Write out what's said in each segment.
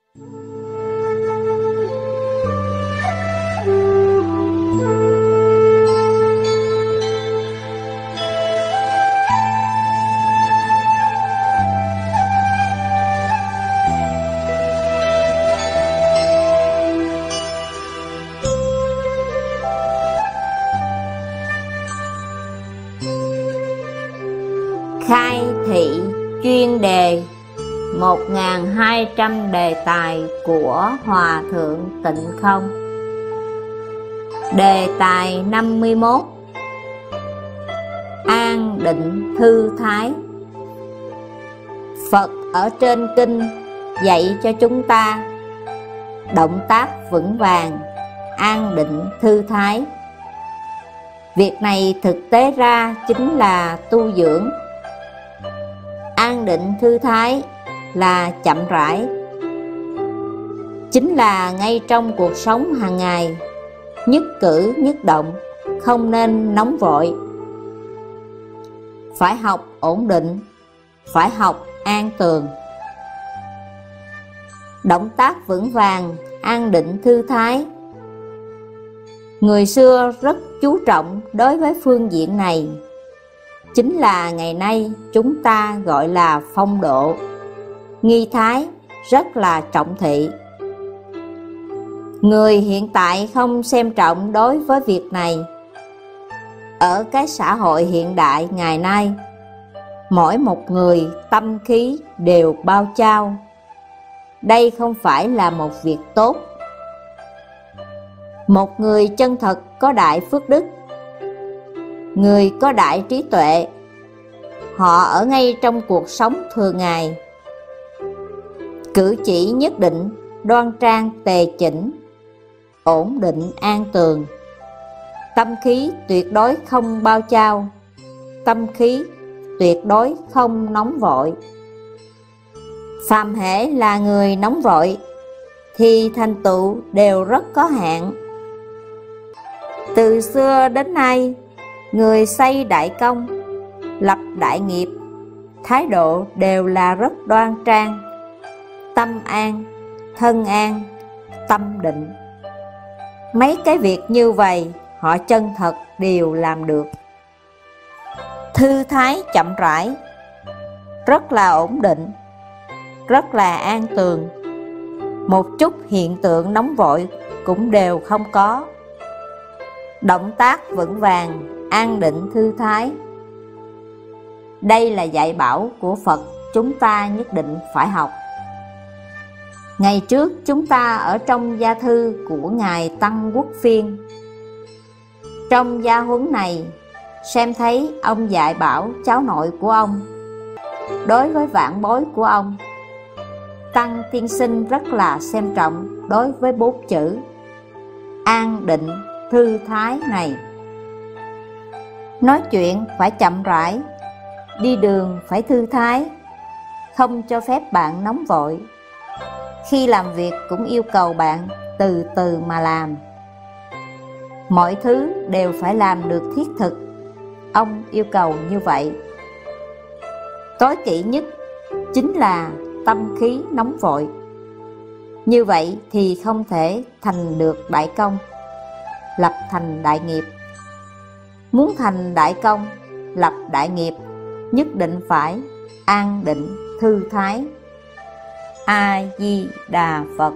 Khai thị chuyên đề 1200 đề tài của Hòa Thượng Tịnh Không. Đề tài 51: An định thư thái. Phật ở trên kinh dạy cho chúng ta động tác vững vàng, an định thư thái. Việc này thực tế ra chính là tu dưỡng. An định thư thái là chậm rãi, chính là ngay trong cuộc sống hàng ngày, nhất cử nhất động không nên nóng vội. Phải học ổn định, phải học an tường. Động tác vững vàng, an định thư thái. Người xưa rất chú trọng đối với phương diện này, chính là ngày nay chúng ta gọi là phong độ, nghi thái, rất là trọng thị. Người hiện tại không xem trọng đối với việc này. Ở cái xã hội hiện đại ngày nay, mỗi một người tâm khí đều bao trao. Đây không phải là một việc tốt. Một người chân thật có đại phước đức, người có đại trí tuệ, họ ở ngay trong cuộc sống thường ngày, cử chỉ nhất định, đoan trang tề chỉnh, ổn định an tường, tâm khí tuyệt đối không bao trao, tâm khí tuyệt đối không nóng vội. Phàm hễ là người nóng vội thì thành tựu đều rất có hạn. Từ xưa đến nay, người xây đại công, lập đại nghiệp, thái độ đều là rất đoan trang, tâm an, thân an, tâm định. Mấy cái việc như vậy họ chân thật đều làm được. Thư thái chậm rãi, rất là ổn định, rất là an tường. Một chút hiện tượng nóng vội cũng đều không có. Động tác vững vàng, an định thư thái. Đây là dạy bảo của Phật, chúng ta nhất định phải học. Ngày trước chúng ta ở trong gia thư của Ngài Tăng Quốc Phiên, trong gia huấn này xem thấy ông dạy bảo cháu nội của ông. Đối với vãn bối của ông, Tăng tiên sinh rất là xem trọng đối với 4 chữ an định thư thái này. Nói chuyện phải chậm rãi, đi đường phải thư thái, không cho phép bạn nóng vội. Khi làm việc cũng yêu cầu bạn từ từ mà làm. Mọi thứ đều phải làm được thiết thực, ông yêu cầu như vậy. Tối kỵ nhất chính là tâm khí nóng vội. Như vậy thì không thể thành được đại công, lập thành đại nghiệp. Muốn thành đại công, lập đại nghiệp, nhất định phải an định thư thái. A Di Đà Phật.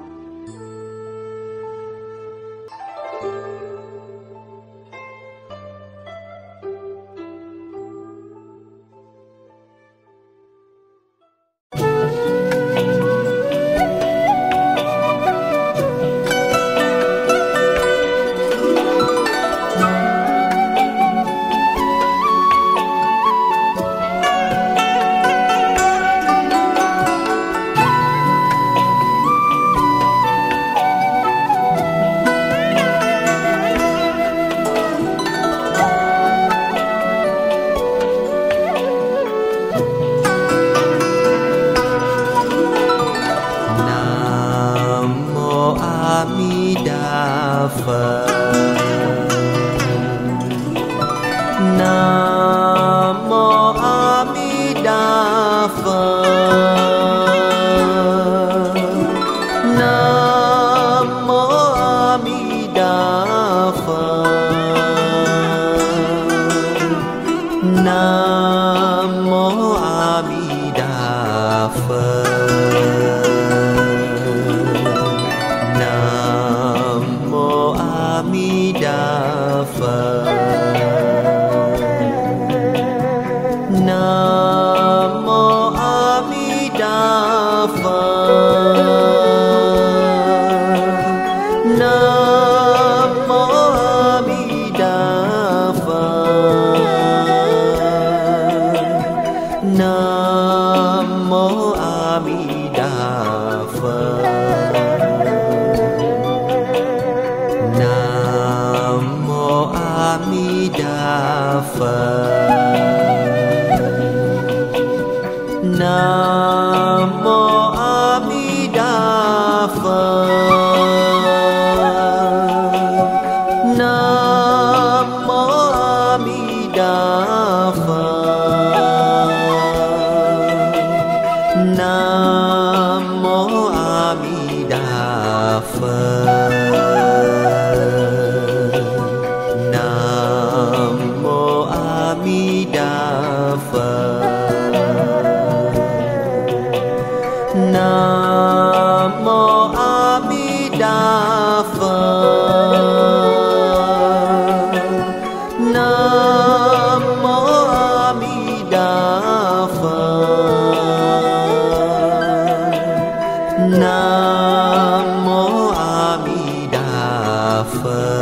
Phật. Nam mô A Di Đà Phật. Nam mô A Di Đà Phật. Nam mô A Di Đà Phật. Nam mô A Di Đà Phật. Nam mô A Di Đà Phật. Nam mô A Di Đà Phật. Nam mô A Di Đà Phật.